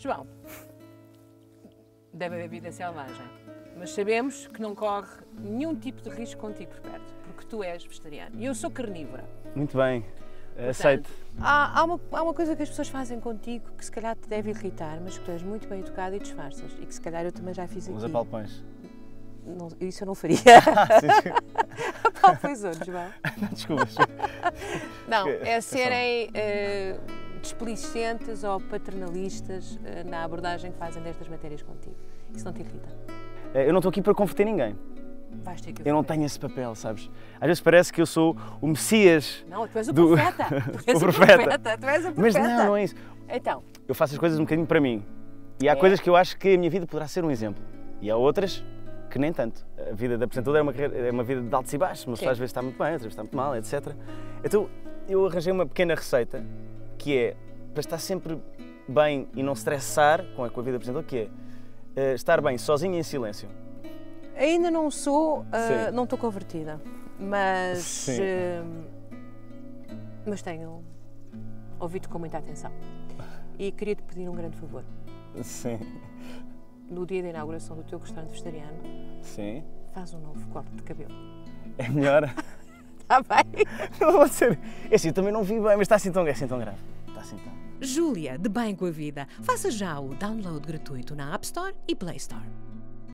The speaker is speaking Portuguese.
João, deve haver vida selvagem, mas sabemos que não corre nenhum tipo de risco contigo por perto, porque tu és vegetariano e eu sou carnívora. Muito bem, Portanto, aceito. Há uma coisa que as pessoas fazem contigo que se calhar te deve irritar, mas que tu és muito bem educado e disfarças, e que se calhar eu também já fiz aqui. Os apalpões. Não, isso eu não faria. Sim. Apalpões onde, João? Desculpa. Não, é serem displicentes ou paternalistas na abordagem que fazem destas matérias contigo. Isso não te irrita? Eu não estou aqui para converter ninguém. Vais ter que Eu não tenho esse papel, sabes? Às vezes parece que eu sou o Messias. Não, tu és o do... profeta. Tu és o profeta. Tu és o profeta. Mas não é isso. Então. Eu faço as coisas um bocadinho para mim. E há coisas que eu acho que a minha vida poderá ser um exemplo. E há outras que nem tanto. A vida da apresentadora é uma vida de altos e baixos. Mas às vezes está muito bem, outras vezes está muito mal, etc. Então eu arranjei uma pequena receita que é para estar sempre bem e não estressar com a vida da apresentadora, que é estar bem sozinho e em silêncio. Ainda não sou, não estou convertida, mas tenho ouvido com muita atenção e queria-te pedir um grande favor. Sim. No dia da inauguração do teu restaurante vegetariano, Sim. faz um novo corte de cabelo. É melhor? Está bem? Não pode ser. É assim, eu também não vi bem, mas está assim tão grave. Está assim tão... Júlia, de Bem com a Vida. Faça já o download gratuito na App Store e Play Store.